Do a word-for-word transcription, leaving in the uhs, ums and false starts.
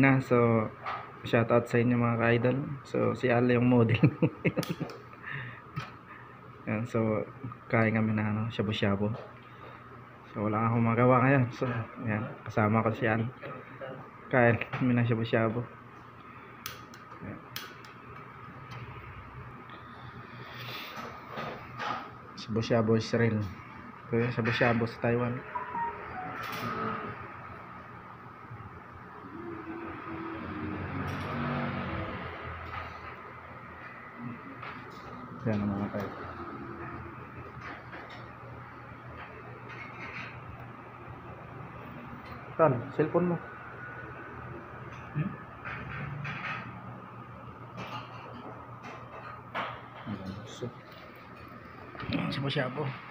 na. So shoutout sa inyo mga ka-idol. So si Ale yung model. Yan, so kain kami na ano, shabu-shabu. So wala akong magawa ngayon. So yan, kasama ko si Al. Kain kami ng shabu-shabu. Shabu-shabu is real. So shabu-shabu sa Taiwan. Yan ang mga kayo. Tan, cellphone mo. Hmm? So, shabu-shabu.